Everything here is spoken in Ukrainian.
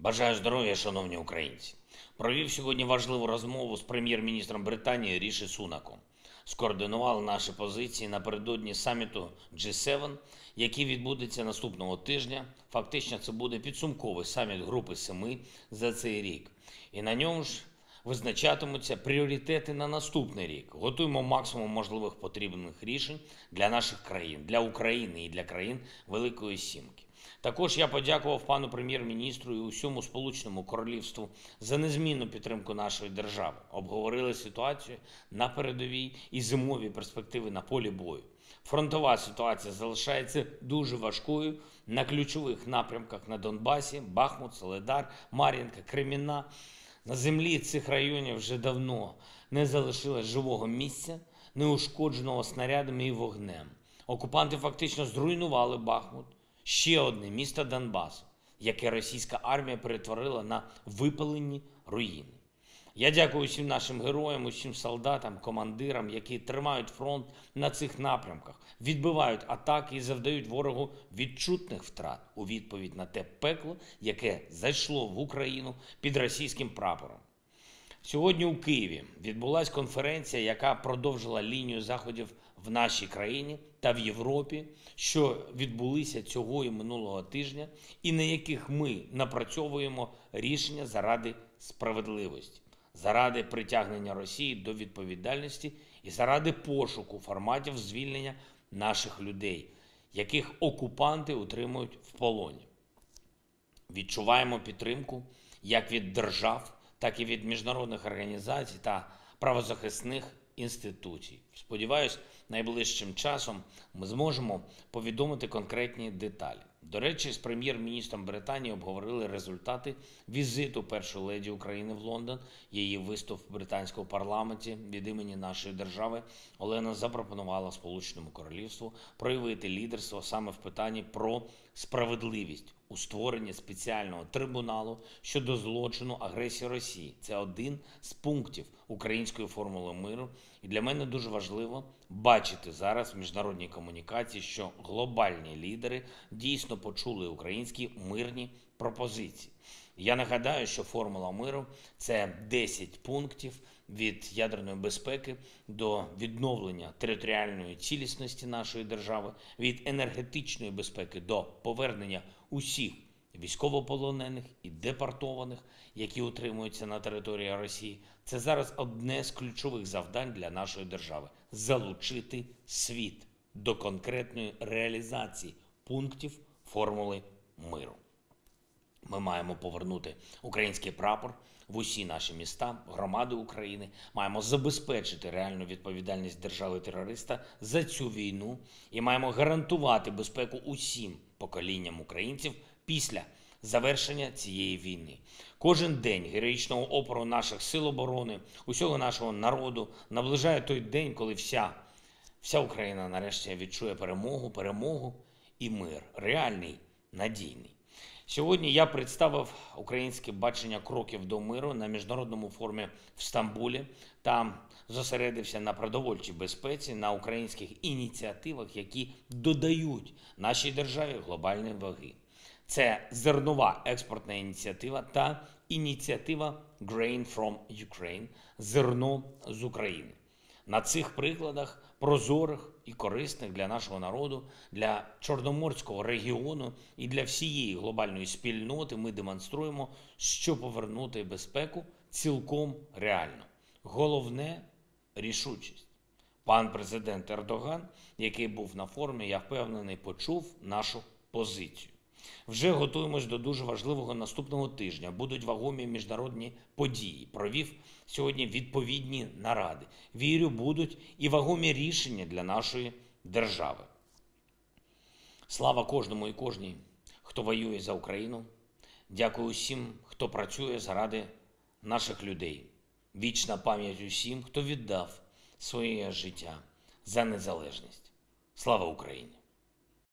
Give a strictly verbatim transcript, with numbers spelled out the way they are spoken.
Бажаю здоров'я, шановні українці. Провів сьогодні важливу розмову з прем'єр-міністром Британії Ріші Сунаком. Скоординували наші позиції напередодні саміту джі севен, який відбудеться наступного тижня. Фактично це буде підсумковий саміт Групи Семи за цей рік. І на ньому ж визначатимуться пріоритети на наступний рік. Готуємо максимум можливих потрібних рішень для наших країн, для України і для країн Великої Сімки. Також я подякував пану прем'єр-міністру і усьому Сполученому Королівству за незмінну підтримку нашої держави. Обговорили ситуацію на передовій і зимові перспективи на полі бою. Фронтова ситуація залишається дуже важкою на ключових напрямках на Донбасі: Бахмут, Солидар, Мар'їнка, Кремінна. На землі цих районів вже давно не залишилось живого місця, неушкодженого снарядами і вогнем. Окупанти фактично зруйнували Бахмут, ще одне місто Донбасу, яке російська армія перетворила на випалені руїни. Я дякую всім нашим героям, усім солдатам, командирам, які тримають фронт на цих напрямках, відбивають атаки і завдають ворогу відчутних втрат у відповідь на те пекло, яке зайшло в Україну під російським прапором. Сьогодні у Києві відбулася конференція, яка продовжила лінію заходів в нашій країні та в Європі, що відбулися цього і минулого тижня, і на яких ми напрацьовуємо рішення заради справедливості, заради притягнення Росії до відповідальності і заради пошуку форматів звільнення наших людей, яких окупанти утримують в полоні. Відчуваємо підтримку як від держав, так і від міжнародних організацій та правозахисних інституцій. Сподіваюсь, найближчим часом ми зможемо повідомити конкретні деталі. До речі, з прем'єр-міністром Британії обговорили результати візиту першої леді України в Лондон. Її виступ в британському парламенті від імені нашої держави. Олена запропонувала Сполученому Королівству проявити лідерство саме в питанні про справедливість у створенні спеціального трибуналу щодо злочину агресії Росії. Це один з пунктів української формули миру. І для мене дуже важливо бачити зараз в міжнародній комунікації, що глобальні лідери дійсно почули українські мирні пропозиції. Я нагадаю, що формула миру – це десять пунктів від ядерної безпеки до відновлення територіальної цілісності нашої держави, від енергетичної безпеки до повернення усіх військовополонених і депортованих, які утримуються на території Росії. Це зараз одне з ключових завдань для нашої держави – залучити світ до конкретної реалізації пунктів формули миру. Ми маємо повернути український прапор в усі наші міста, громади України. Маємо забезпечити реальну відповідальність держави-терориста за цю війну і маємо гарантувати безпеку усім поколінням українців після завершення цієї війни. Кожен день героїчного опору наших сил оборони, усього нашого народу наближає той день, коли вся, вся Україна нарешті відчує перемогу, перемогу і мир, реальний, надійний. Сьогодні я представив українське бачення кроків до миру на міжнародному форумі в Стамбулі. Там зосередився на продовольчій безпеці, на українських ініціативах, які додають нашій державі глобальної ваги. Це зернова експортна ініціатива та ініціатива Grain from Ukraine – зерно з України. На цих прикладах, прозорих і корисних для нашого народу, для Чорноморського регіону і для всієї глобальної спільноти, ми демонструємо, що повернути безпеку цілком реально. Головне – рішучість. Пан президент Ердоган, який був на форумі, я впевнений, почув нашу позицію. Вже готуємось до дуже важливого наступного тижня. Будуть вагомі міжнародні події. Провів сьогодні відповідні наради. Вірю, будуть і вагомі рішення для нашої держави. Слава кожному і кожній, хто воює за Україну. Дякую усім, хто працює заради наших людей. Вічна пам'ять усім, хто віддав своє життя за незалежність. Слава Україні!